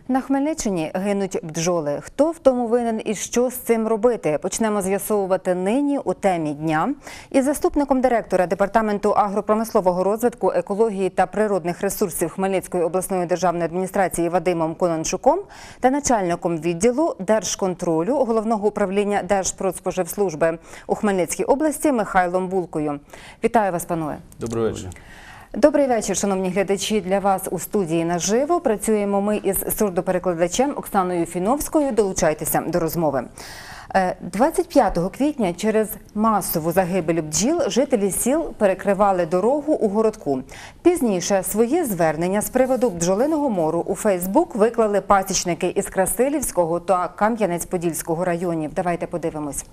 На Хмельниччині гинуть бджоли. Хто в тому винен і що з цим робити? Почнемо з'ясовувати нині у темі дня. Із заступником директора Департаменту агропромислового розвитку, екології та природних ресурсів Хмельницької обласної державної адміністрації Вадимом Конончуком та начальником відділу Держконтролю Головного управління Держпродспоживслужби у Хмельницькій області Михайлом Булкою. Вітаю вас, панове. Добрий вечір. Добрий вечір, шановні глядачі. Для вас у студії наживо працюємо ми із сурдоперекладачем Оксаною Фіновською. Долучайтеся до розмови. 25 квітня через масову загибель бджіл жителі сіл перекривали дорогу у городку. Пізніше свої звернення з приводу бджолиного мору у Фейсбук виклали пасічники із Красилівського та Кам'янець-Подільського районів. Давайте подивимось.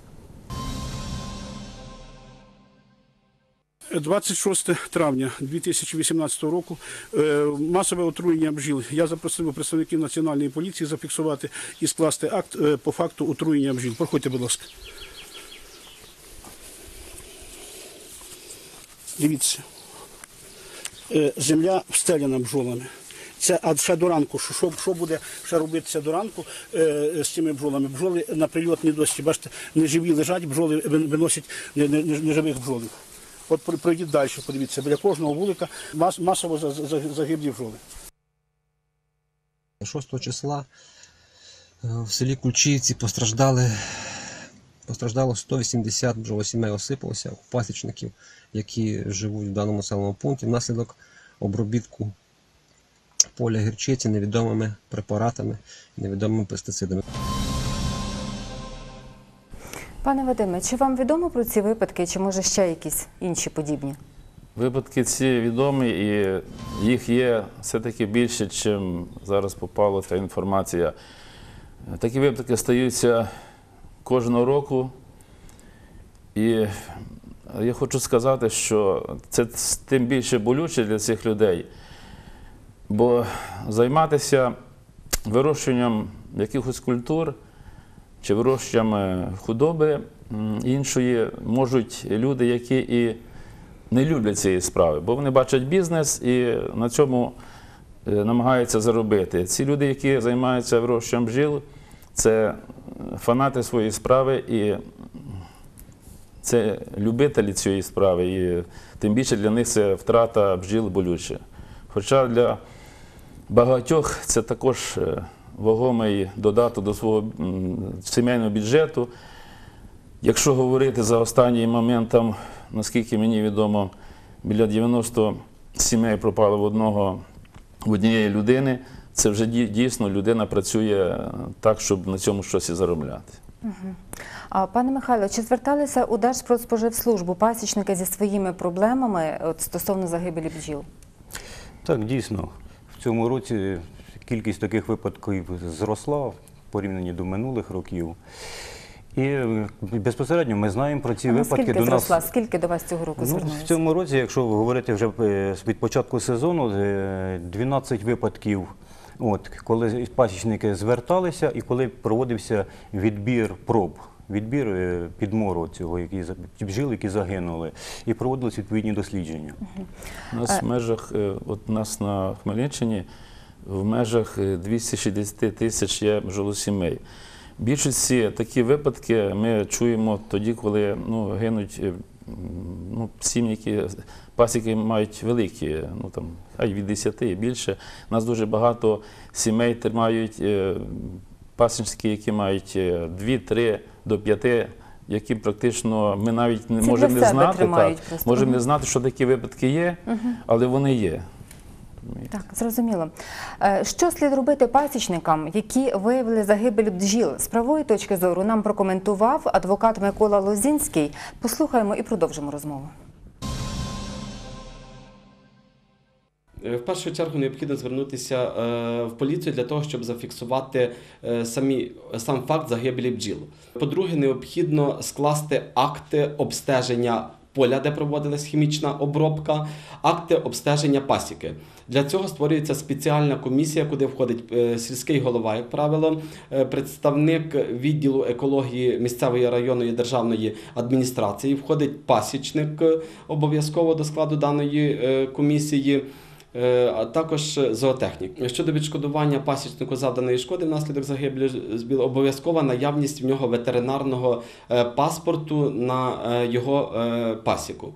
26 травня 2018 року масове отруєння бджіл. Я запросив представників Національної поліції зафіксувати і скласти акт по факту отруєння бджіл. Проходьте, будь ласка. Дивіться. Земля встеляна бджолами. Це ще до ранку. Що буде ще робитися до ранку з цими бджолами? Бджоли на прильотній дошці, бачите, неживі лежать, бджоли виносять неживих бджолів. От пройдіть далі, подивіться, біля кожного вулика масово загиблі бджоли. 6 числа в селі Кульчиївці постраждало 180 бджолосімей, осипалося у пасічників, які живуть в даному населеному пункті внаслідок обробітку поля гірчиці невідомими препаратами, невідомими пестицидами. Пане Вадиме, чи вам відомо про ці випадки, чи може ще якісь інші подібні? Випадки ці відомі, і їх є все-таки більше, чим зараз попала ця інформація. Такі випадки стаються кожного року. І я хочу сказати, що це тим більше болюче для цих людей, бо займатися вирощуванням якихось культур чи вирощуванням худоби іншої можуть люди, які і не люблять цієї справи, бо вони бачать бізнес і на цьому намагаються заробити. Ці люди, які займаються вирощуванням бджіл, це фанати своєї справи і це любителі цієї справи, і тим більше для них це втрата бджіл болюче. Хоча для багатьох це також вагомий додаток до свого сімейного бюджету. Якщо говорити за останній момент, там, наскільки мені відомо, біля 90 сімей пропало в однієї людини, це вже дійсно людина працює так, щоб на цьому щось і заробляти. А, пане Михайло, чи зверталися у Держпродспоживслужбу пасічники зі своїми проблемами стосовно загибелі бджіл? Так, дійсно. В цьому році кількість таких випадків зросла в порівнянні до минулих років. І безпосередньо ми знаємо про ці випадки. Скільки зросла? Скільки до вас цього року звернулося? В цьому році, якщо говорити вже від початку сезону, 12 випадків, коли пасічники зверталися і коли проводився відбір проб. Відбір підмору цього, бджіл, які загинули, і проводились відповідні дослідження. У нас в межах, от у нас на Хмельниччині, в межах 260 тисяч є бджолосімей. Більшості такі випадки ми чуємо тоді, коли гинуть сім'ї, пасіки мають великі, від 10 і більше. У нас дуже багато сімей тримають пасічники, які мають 2-3 до 5, які практично ми навіть не можемо не знати, можемо не знати, що такі випадки є, але вони є. Так, зрозуміло. Що слід робити пасічникам, які виявили загибель бджіл? З правової точки зору нам прокоментував адвокат Микола Лозінський. Послухаємо і продовжимо розмову. В першу чергу необхідно звернутися в поліцію для того, щоб зафіксувати сам факт загибелі бджіл. По-друге, необхідно скласти акти обстеження поля, де проводилась хімічна обробка, акти обстеження пасіки. Для цього створюється спеціальна комісія, куди входить сільський голова, як правило, представник відділу екології місцевої районної державної адміністрації, входить пасічник обов'язково до складу даної комісії, а також зоотехнік. Щодо відшкодування пасічнику завданої шкоди внаслідок загибелі бджіл, обов'язкова наявність в нього ветеринарного паспорту на його пасіку.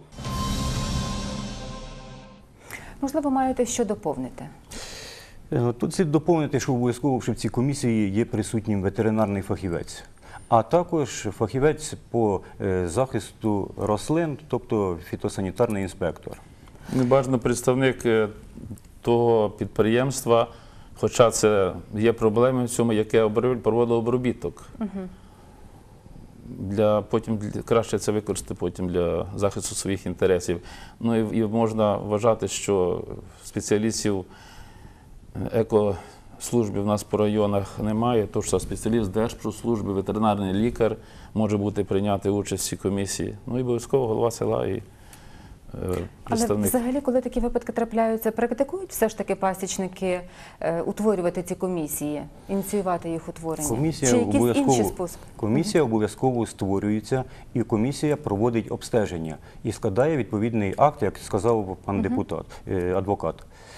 Можливо, маєте що доповнити? Тут слід доповнити, що обов'язково, що в цій комісії є присутнім ветеринарний фахівець, а також фахівець по захисту рослин, тобто фітосанітарний інспектор. Небажано представник того підприємства, хоча це є проблеми в цьому, яке проводило обробіток. Потім краще це використати потім для захисту своїх інтересів. Ну і можна вважати, що спеціалістів екослужби в нас по районах немає, тож спеціаліст Держпродслужби, ветеринарний лікар може бути прийняти участь в цій комісії. Ну і обов'язково голова села і представник. Але взагалі, коли такі випадки трапляються, практикують все ж таки пасічники утворювати ці комісії, ініціювати їх утворення? Чи якісь інші способи? Комісія обов'язково створюється, і комісія проводить обстеження і складає відповідний акт, як сказав пан адвокат.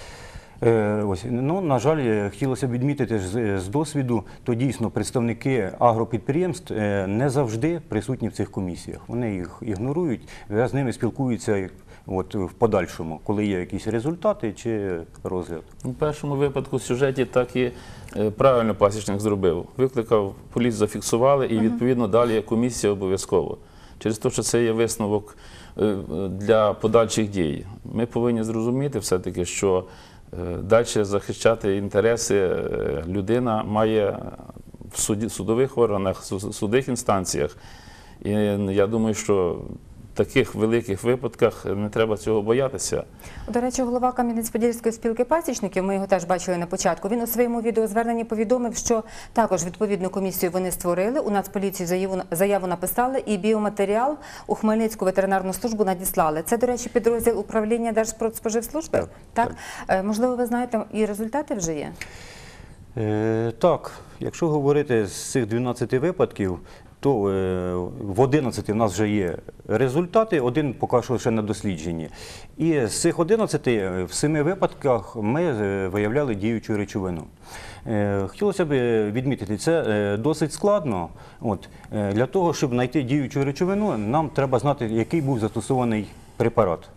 На жаль, хотілося б відмітити з досвіду, то дійсно представники агропідприємств не завжди присутні в цих комісіях. Вони їх ігнорують, з ними спілкуються в подальшому, коли є якісь результати чи розгляд. У першому випадку в сюжеті так і правильно пасічник зробив. Викликав, поліцію зафіксували і відповідно далі є комісія обов'язково. Через те, що це є висновок для подальших дій. Ми повинні зрозуміти все-таки, що далі захищати інтереси людина має в судових органах, в судових інстанціях. І я думаю, що в таких великих випадках не треба цього боятися. До речі, голова Кам'янець-Подільської спілки пасічників, ми його теж бачили на початку, він у своєму відеозверненні повідомив, що також відповідну комісію вони створили, у Нацполіцію заяву написали і біоматеріал у Хмельницьку ветеринарну службу надіслали. Це, до речі, підрозділ управління Держпродспоживслужби? Так? Можливо, ви знаєте, і результати вже є? Так, якщо говорити з цих 12 випадків, то в 11 в нас вже є результати, один поки що ще на дослідженні. І з цих 11 в 7 випадках ми виявляли діючу речовину. Хотілося б відмітити, це досить складно. Для того, щоб знайти діючу речовину, нам треба знати, який був застосований препарат.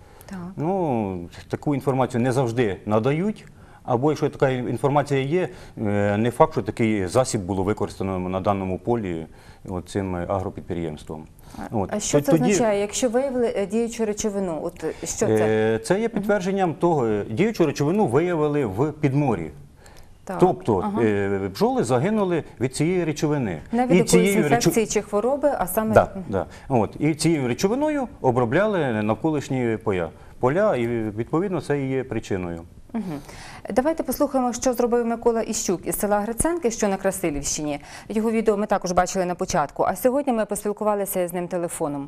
Таку інформацію не завжди надають. Або якщо така інформація є, не факт, що такий засіб було використано на даному полі цим агропідприємством. А що це означає, якщо виявили діючу речовину? Що це? Це є підтвердженням того, діючу речовину виявили в підморі. Тобто бджоли загинули від цієї речовини. Не від якоїсь інфекції чи хвороби, а саме... Так. І цією речовиною обробляли навколишні поля, і відповідно це і є причиною. Давайте послухаємо, що зробив Микола Іщук із села Гриценки, що на Красилівщині. Його відео ми також бачили на початку, а сьогодні ми поспілкувалися з ним телефоном.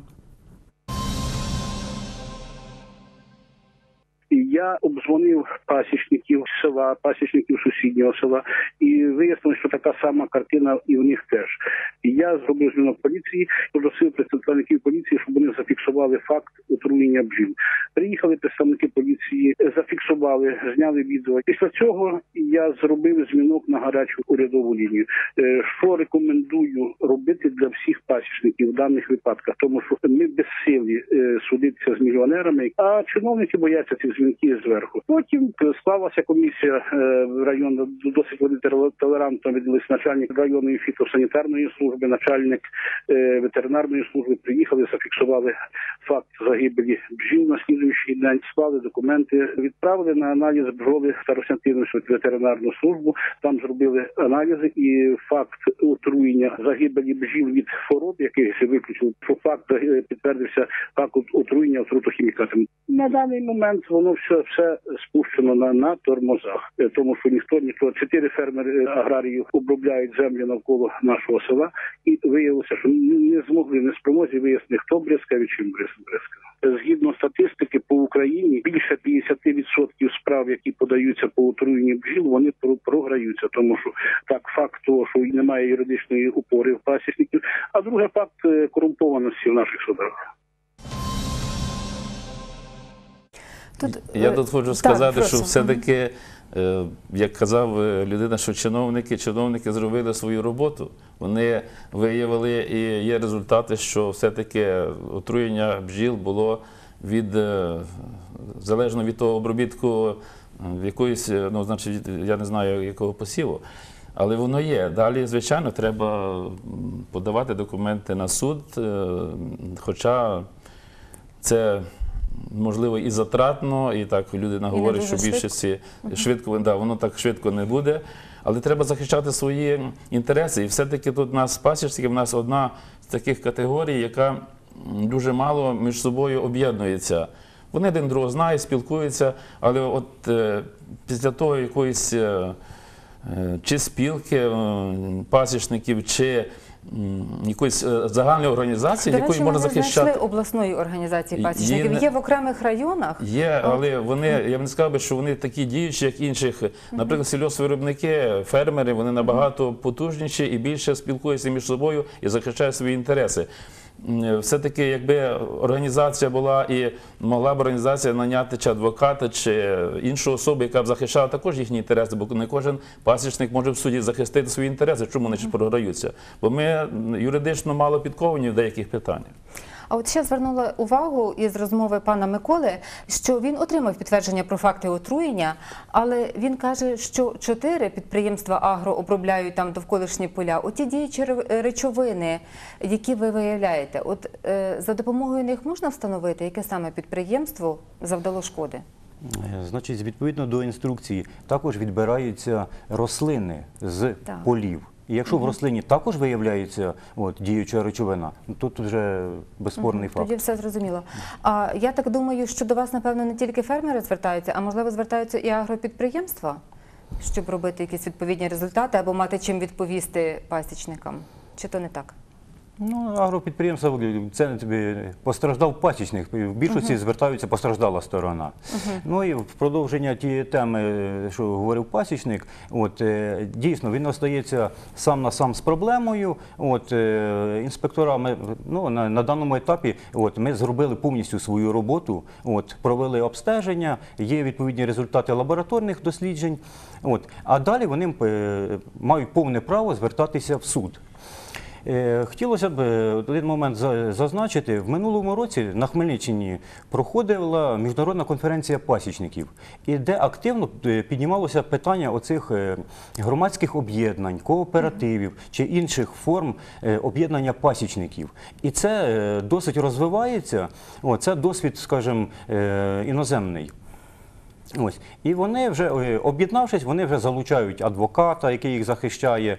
Я обдзвонив пасічників села, пасічників сусіднього села, і вияснилось, що така сама картина і в них теж. І я зробив дзвінок поліції, попросив представників поліції, щоб вони зафіксували факт отруєння бджіл. Приїхали представники поліції, зафіксували, зняли відео. Після цього я зробив дзвінок на гарячу урядову лінію. Що рекомендую робити для всіх пасічників в даних випадках? Тому що ми безсилі судитися з мільйонерами, а чиновники бояться цих дзвінків зверху. Потім склалася комісія району, досить вони толерантно відділися, начальник районної фітосанітарної служби, начальник ветеринарної служби, приїхали, зафіксували факт загибелі бджіл на слідуючий день, склали документи, відправили на аналіз бджоли Старостянтинівську ветеринарну службу, там зробили аналізи і факт отруєння загибелі бджіл від хвороб, яких виключили, що факт підтвердився факт отруєння отрутохімікатами. На даний момент воно все спущено на тормозах, тому що ніхто, 4 фермери аграріїв обробляють землю навколо нашого села, і виявилося, що не змогли, не спромозі вияснити, хто бризкав і чим бризкав. Згідно статистики, по Україні більше 50% справ, які подаються по отруєнню бджіл, вони програються, тому що так, факт того, що немає юридичної опори в пасічників, а другий факт корумпованості в наших судах. Я тут хочу так, сказати, що прошу. все-таки, як казав людина, що чиновники зробили свою роботу. Вони виявили, і є результати, що все-таки отруєння бджіл було залежно від того обробітку якоїсь, ну, значить, я не знаю, якого посіву. Але воно є. Далі, звичайно, треба подавати документи на суд, хоча це, можливо, і затратно, і так людина говорить, що дуже більшості швидко, да, воно так швидко не буде. Але треба захищати свої інтереси. І все-таки тут у нас пасічники, в нас одна з таких категорій, яка дуже мало між собою об'єднується. Вони один другого знають, спілкуються, але от після того якоїсь чи спілки пасічників, чи якоїсь загальної організації, До якої речі, можна ми не захищати. знайшли обласної організації пасічників. Є- Є в окремих районах. Є, але вони, я б не сказав би, що вони такі діючі, як інших. Наприклад, сільгоспвиробники, фермери, вони набагато потужніші і більше спілкуються між собою і захищають свої інтереси. Все-таки, якби організація була і могла б організація наняти чи адвоката, чи іншу особу, яка б захищала також їхні інтереси, бо не кожен пасічник може в суді захистити свої інтереси, чому вони ж програються. Бо ми юридично мало підковані в деяких питаннях. А от ще звернула увагу із розмови пана Миколи, що він отримав підтвердження про факти отруєння, але він каже, що 4 підприємства агро обробляють там довколишні поля. Оті діючі речовини, які ви виявляєте, от за допомогою них можна встановити, яке саме підприємство завдало шкоди? Значить, відповідно до інструкції, також відбираються рослини з Так. полів. І якщо в рослині також виявляється діюча речовина, то тут вже безспорний факт. Тоді все зрозуміло. А я так думаю, що до вас, напевно, не тільки фермери звертаються, а можливо звертаються і агропідприємства, щоб робити якісь відповідні результати або мати чим відповісти пасічникам. Чи то не так? Ну, агропідприємство, це постраждав пасічник. В більшості звертаються постраждала сторона. Ну і в продовження тієї теми, що говорив пасічник, дійсно він остається сам на сам з проблемою. Інспекторами на даному етапі ми зробили повністю свою роботу, провели обстеження, є відповідні результати лабораторних досліджень, а далі вони мають повне право звертатися в суд. Хотілося б один момент зазначити. В минулому році на Хмельниччині проходила міжнародна конференція пасічників, і де активно піднімалося питання оцих громадських об'єднань, кооперативів чи інших форм об'єднання пасічників. І це досить розвивається, це досвід, скажімо, іноземний. І вони вже, об'єднавшись, вони вже залучають адвоката, який їх захищає,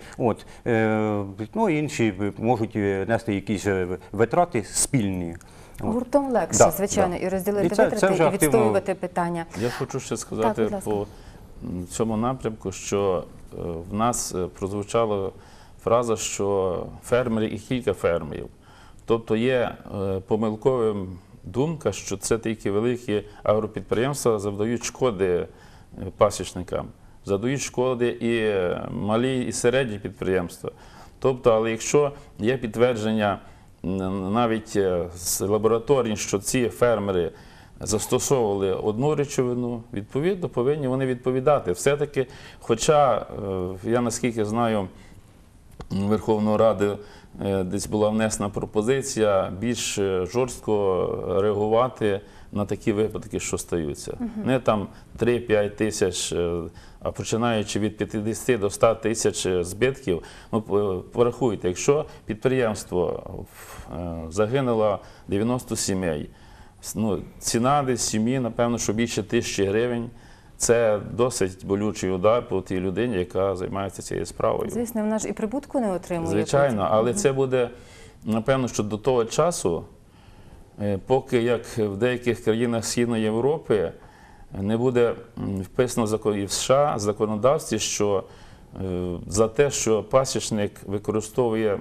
інші можуть нести якісь витрати спільні. Гуртом легше, Да, звичайно, да. і розділити І це витрати, вже і активно- відстоювати питання. Я хочу ще Так, сказати будь ласка. по цьому напрямку, що в нас прозвучала фраза, що фермери і кілька фермерів. Тобто є помилковим думка, що це тільки великі агропідприємства завдають шкоди пасічникам, завдають шкоди і малі, і середні підприємства. Тобто, але якщо є підтвердження навіть з лабораторій, що ці фермери застосовували одну речовину, відповідно, повинні вони відповідати. Все-таки, хоча, я наскільки знаю, Верховної Ради десь була внесена пропозиція більш жорстко реагувати на такі випадки, що стаються. Не там 3-5 тисяч, а починаючи від 50 до 100 тисяч збитків. Порахуйте, якщо підприємство загинуло 90 сімей, ціна десь сім'ї, напевно, що більше 1000 гривень. Це досить болючий удар по тій людині, яка займається цією справою. Звісно, вона ж і прибутку не отримує. Звичайно, але це буде, напевно, що до того часу, поки, як в деяких країнах Східної Європи, не буде вписано і в США законодавстві, що за те, що пасічник використовує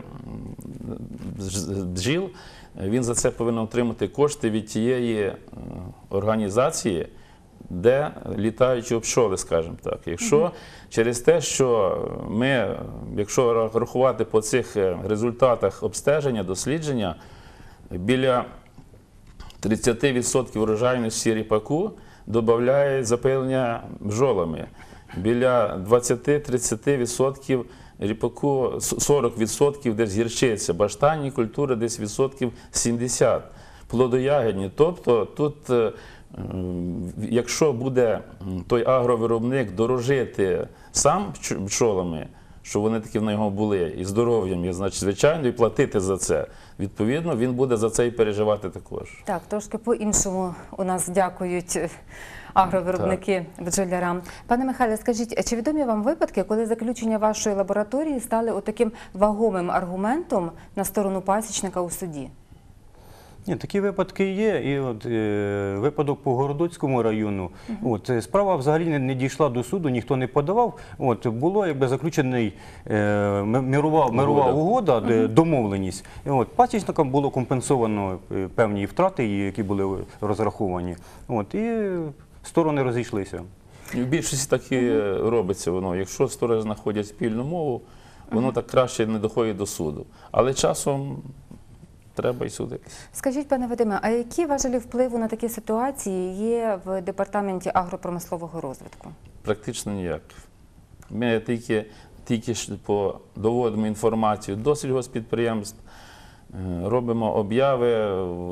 бджіл, він за це повинен отримати кошти від тієї організації, де літаючі пчоли, скажімо так. Якщо через те, що ми, якщо рахувати по цих результатах обстеження, дослідження, біля 30% урожайності ріпаку додає запилення бджолами. Біля 20-30% ріпаку, 40% десь гірчиця, баштанні культури десь відсотків 70%. Плодоягідні. Тобто тут, якщо буде той агровиробник дорожити сам бджолами, щоб вони такі в нього були, і здоров'ям, і, значить, звичайно, і платити за це, відповідно, він буде за це і переживати також. Так, трошки по-іншому у нас дякують агровиробники бджолярам. Пане Михайле, скажіть, чи відомі вам випадки, коли заключення вашої лабораторії стали отаким вагомим аргументом на сторону пасічника у суді? Ні, такі випадки є. І от випадок по Городоцькому району. Справа взагалі не дійшла до суду, ніхто не подавав. Було якби заключений мирова угода, домовленість. Пасічникам було компенсовано певні втрати, які були розраховані. І сторони розійшлися. І в більшості так і робиться воно. Якщо сторони знаходять спільну мову, воно так краще не доходить до суду. Але часом треба і судитися. Скажіть, пане Вадиме, а які важелі впливу на такі ситуації є в Департаменті агропромислового розвитку? Практично ніяк. Ми тільки доводимо інформацію до сільгоспідприємств, робимо обяви.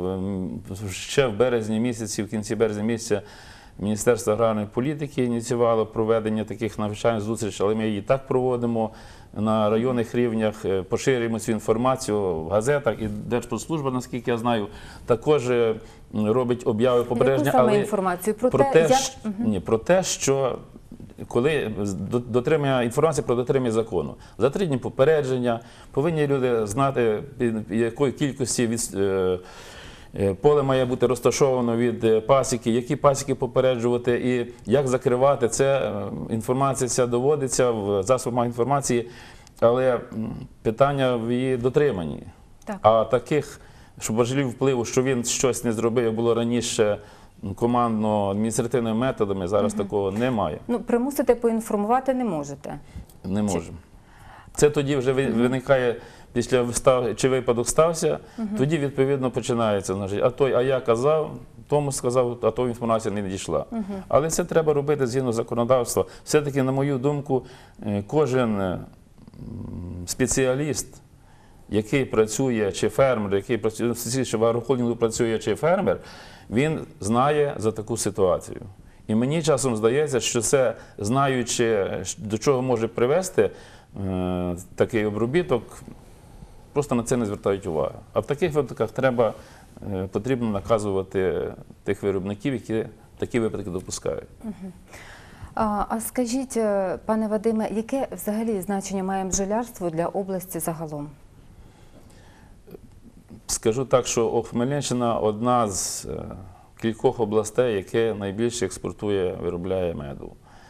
Ще в березні місяці, в кінці березня місяця, Міністерство аграрної політики ініціювало проведення таких навчальних зустрічей, але ми її так проводимо на районних рівнях, поширюємо цю інформацію в газетах, і Держпродслужба, наскільки я знаю, також робить обяви попередження. Яку саме інформацію? Про те, що коли інформація про дотримання закону. За 3 дні попередження, повинні люди знати, якої кількості поле має бути розташовано від пасіки, які пасіки попереджувати і як закривати. Це інформація ця доводиться в засобах інформації, але питання в її дотриманні. Так. А таких, щоб важливі впливу, що він щось не зробив, як було раніше, командно-адміністративними методами, зараз такого немає. Примусити поінформувати не можете. Не можемо. Це тоді вже виникає, чи випадок стався, тоді, відповідно, починається. А я казав, тому сказав, а то інформація не надійшла. Але це треба робити згідно законодавства. Все-таки, на мою думку, кожен спеціаліст, який працює, чи фермер, який працює, чи в агрохолдингу працює, чи фермер, він знає за таку ситуацію. І мені часом здається, що це, знаючи, до чого може привести такий обробіток, просто на це не звертають увагу. А в таких випадках потрібно наказувати тих виробників, які такі випадки допускають. А скажіть, пане Вадиме, яке взагалі значення має бджолярство для області загалом? Скажу так, що Хмельниччина – одна з кількох областей, яке найбільше експортує, виробляє меду.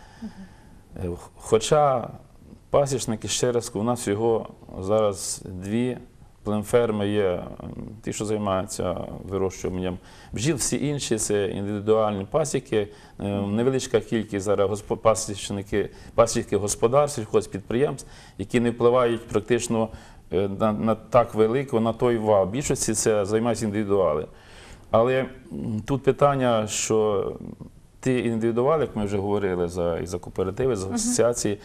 Хоча пасічники, ще раз, у нас всього зараз 2 племферми є, ті, що займаються вирощуванням бджіл, всі інші – це індивідуальні пасіки, невеличка кількість зараз пасічників господарств, сільхозпідприємств, які не впливають практично на так велику, на той вал. Більшості це займаються індивідуали. Але тут питання, що ті індивідуали, як ми вже говорили, за кооперативи, за асоціації,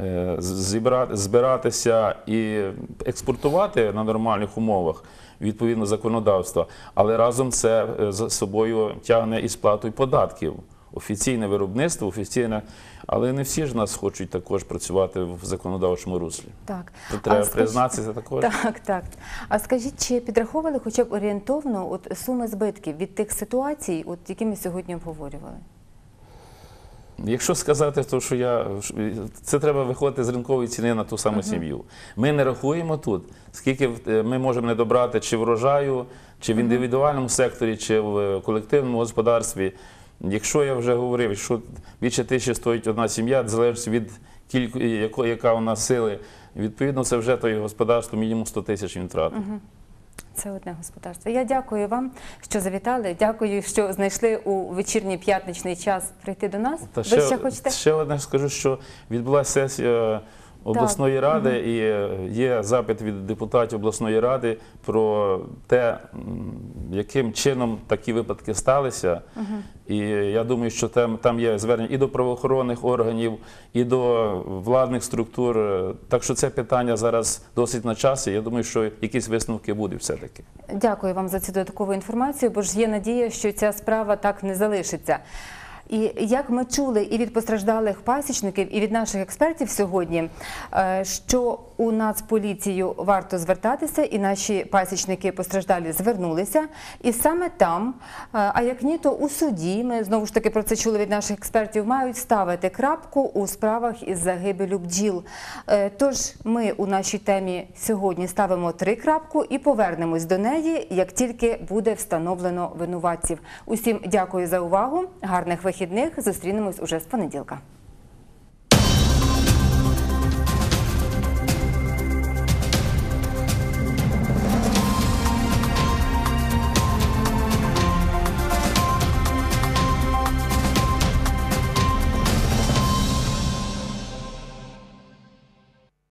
збиратися і експортувати на нормальних умовах, відповідно законодавства, але разом це за собою тягне і сплату податків. Офіційне виробництво, офіційне, але не всі ж нас хочуть також працювати в законодавчому руслі. Так. То треба признатися також. Так. А скажіть, чи підраховували хоча б орієнтовно суми збитків від тих ситуацій, які ми сьогодні обговорювали? Якщо сказати, то це треба виходити з ринкової ціни на ту саму сім'ю. Ми не рахуємо тут, скільки ми можемо не добрати чи врожаю, чи в індивідуальному секторі, чи в колективному господарстві. Якщо я вже говорив, що більше 1000 стоїть одна сім'я, залежить від яка у нас сили, відповідно це вже то господарство мінімум 100 тисяч він втратить. Це одне господарство. Я дякую вам, що завітали. Дякую, що знайшли у вечірній п'ятничний час прийти до нас. Ви ще хочете? Ще одне скажу, що відбулася сесія обласної ради, і є запит від депутатів обласної ради про те, яким чином такі випадки сталися. І я думаю, що там є звернення і до правоохоронних органів, і до владних структур. Так що це питання зараз досить на часі. Я думаю, що якісь висновки будуть все-таки. Дякую вам за цю додаткову інформацію, бо ж є надія, що ця справа так не залишиться. І як ми чули і від постраждалих пасічників, і від наших експертів сьогодні, що у Нацполіцію варто звертатися, і наші пасічники постраждалі звернулися, і саме там, а як ні, то у суді, ми знову ж таки про це чули від наших експертів, мають ставити крапку у справах із загибелю бджіл. Тож ми у нашій темі сьогодні ставимо 3 крапку і повернемось до неї, як тільки буде встановлено винуватців. Усім дякую за увагу, гарних вихідних, зустрінемось уже з понеділка.